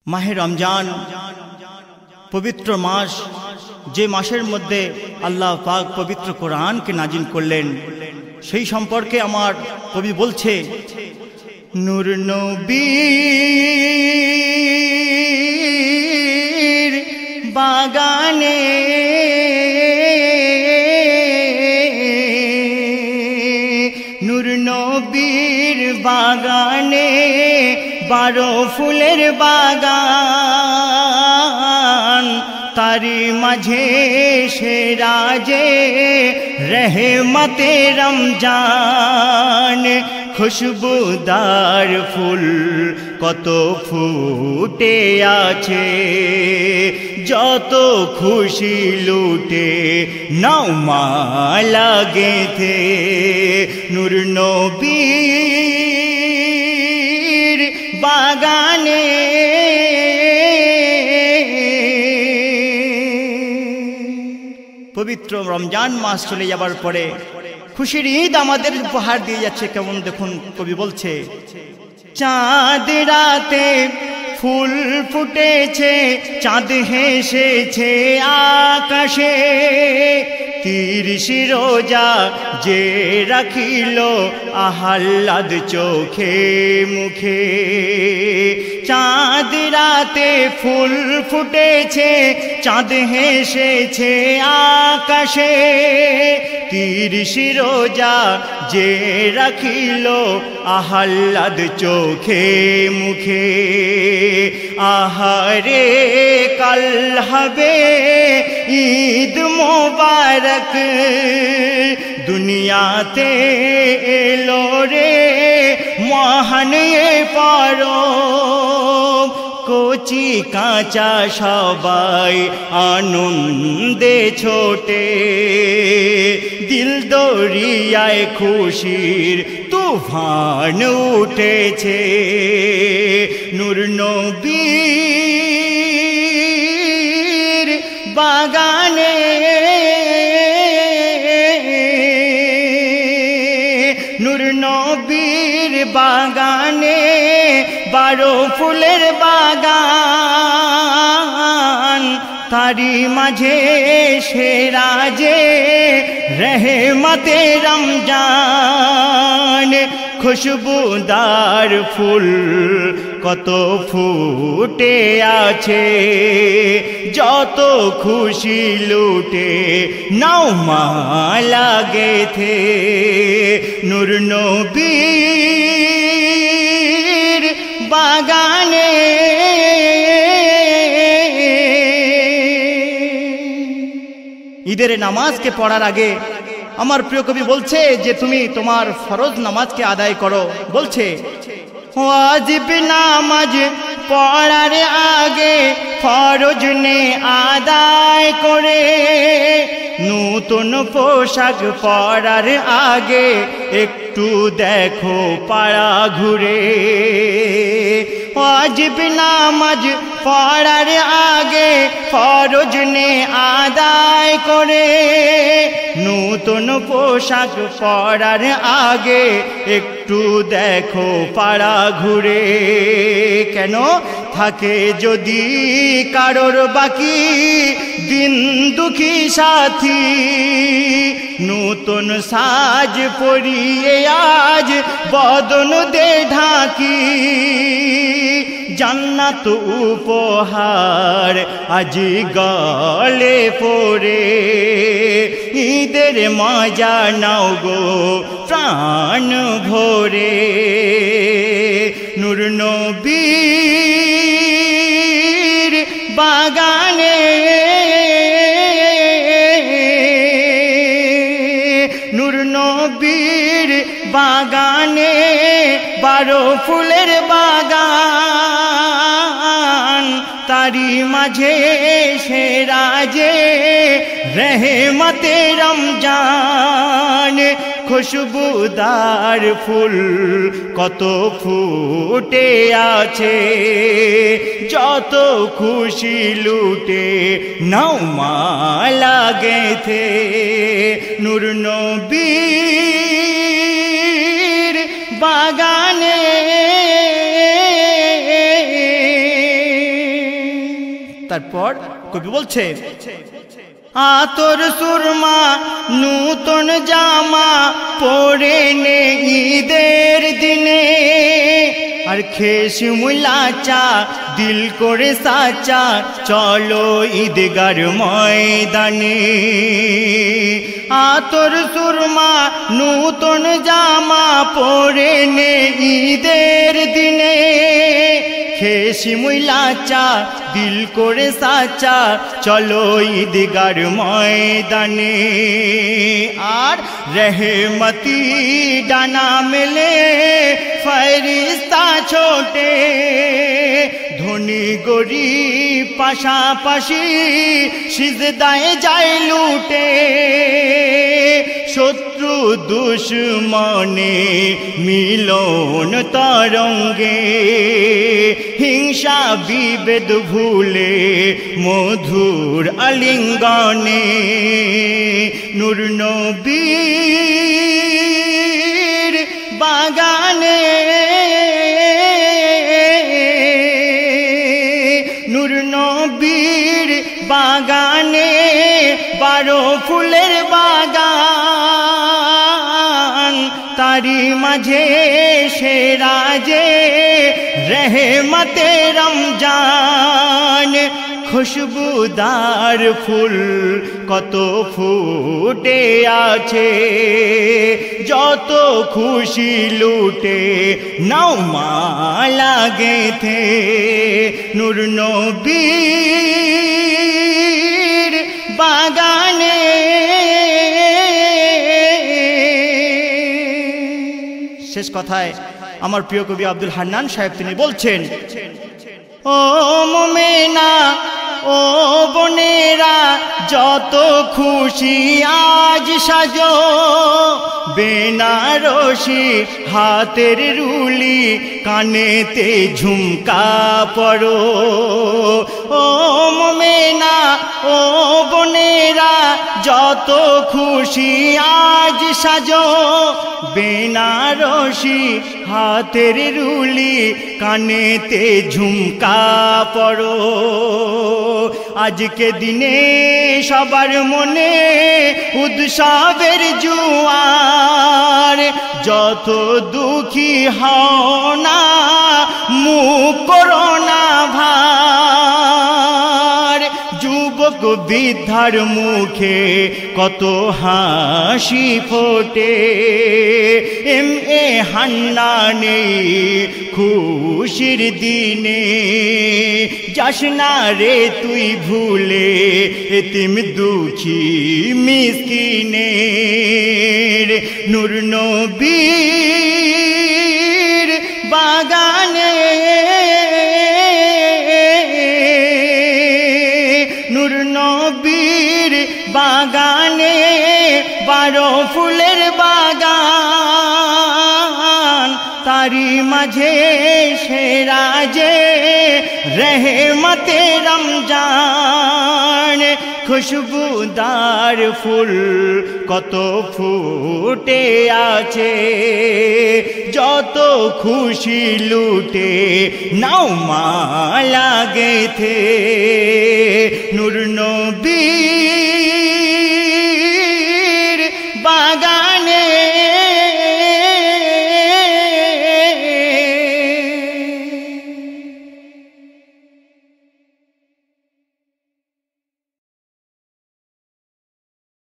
মাহে রমজান পবিত্র মাস, যে মাসের মধ্যে আল্লাহ পাক পবিত্র কোরআনকে নাজিল করলেন, সেই সম্পর্কে আমার কবি বলছে, নূর নবীর বাগানে নূর নবীর বাগানে 12 ফুলের বাগান, তারি মাঝে সেরা যে রহমতে রমজান। খুশবুদার ফুল কত ফুটে আছে, যত খুশি লুটে নাও মালা গেঁথে। নূর নবীর বাগানে পবিত্র রমজান মাস চলে যাবার পরে খুশির ঈদ আমাদের উপহার দিয়ে যাচ্ছে। কেমন দেখুন, কবি বলছে, চাঁদ রাতে ফুল ফুটেছে, চাঁদ হেসেছে আকাশে, 30 রোজা যে রাখিল আহ্লাদ চোখে মুখে। চাঁদ রাতে ফুল ফুটেছে, চাঁদ হেসেছে আকাশে, 30 রোজা যে রাখিল আহ্লাদ চোখে মুখে। আহারে কাল হবে ঈদ মোবারক, দুনিয়াতে এলো রে মহান এ পরব। কচি কাঁচা সবাই আনন্দে ছোটে, দিল দরিয়ায় খুশির তুফান উঠেছে। নূর নবীর বাগানে নূর নবীর বাগানে 12 ফুলের বাগান, তারি মাঝে সেরা যে রহমতে রমজান। খুশবুদার ফুল কত ফুটে আছে, যত খুশি লুটে নাও মালা গেঁথে। নূর নবীর বাগানে ঈদের নামাজকে পড়ার আগে আমার প্রিয় কবি বলছে যে তুমি তোমার ফরজ নামাজকে আদায় করো। বলছে, ওয়াজিব নামাজ পড়ার আগে ফরজ নে আদায় করে, নতুন পোশাক পরার আগে একটু দেখো পাড়া ঘুরে। ওয়াজিব নামাজ পড়ার আগে ফরজ নে আদায় করে, নতুন পোশাক পরার আগে একটু দেখো পাড়া ঘুরে। কেন থাকে যদি কারোর বাকি দিন দুঃখী সাথী, নতুন সাজ পরিয়ে আজ বদন দে ঢাকি। জান্নাত উপহার আজি গলে পড়ে, ঈদের মজা নাও গো প্রাণ ভরে। নূর নবীর বাগানে নূর নবীর বাগানে 12 ফুলের বাগান, তারি মাঝে সেরা যে রহমতে রমজান। খুশবুদার ফুল কত ফুটে আছে, যত খুশি লুটে নাও মালা গেঁথে। নূর নবীর বাগানে তারপর কবি বলছে, আতর সুরমা নূতন জামা পরে নে ঈদের দিনে, আর খেস মুলা চা দিল করে সাচা চলো ঈদগার ময়দানে। আতর সুরমা নূতন জামা পরে নে ঈদের দিনে, খেসি মুলা চা দিল করে সাচা চলো ঈদগার ময়দানে। আর রহমতি ডানা মেলে ফেরেশতা ছোটে, ধনী গরিব পাশাপাশি সিজদায় যায় লুটে, শত্রু দুশ্মনে মিলন তরঙ্গে, হিংসা বিভেদ ভুলে মধুর আলিঙ্গনে, নূর নবীর বাগানে, নূর নবীর বাগানে, 12 ফুলের বাগান, তারি মাঝে সেরা যে রহমতে রমজান। খুশবুদার ফুল কত ফুটে আছে, যত খুশি লুটে নাও মালা গেথে, নূর নবীর বাগানে। শেষ কথায় আমার প্রিয় কবি আব্দুল হান্নান সাহেব তিনি বলছেন, ও মোমেনা ও বোনেরা যত খুশি আজ সাজো, বেনারসি হাতের রুলি কানেতে ঝুমকা পরো। ও মোমেনা ও বোনেরা যত খুশি আজ সাজো, বেনারসি হাতের রুলি কানেতে ঝুমকা পরো। আজকে দিনে সবার মনে উৎসবের জোয়ার, যত দুঃখী হও না মুখ করো না ভার, যুবক বৃদ্ধার মুখে কত হাসি ফোটে, এম.এ. হান্নানের খুশির দিনে, যাস না রে তুই ভুলে এতিম দুঃখী মিসকিনের, নূর নবীর বাগানে, নূর নবীর বাগানে, 12 ফুলের বাগান, তারি মাঝে সেরা যে রহমতে রমজান। খুশবুদার ফুল কত ফুটে আছে, যত খুশি লুটে নাও মালা গেথে, নূর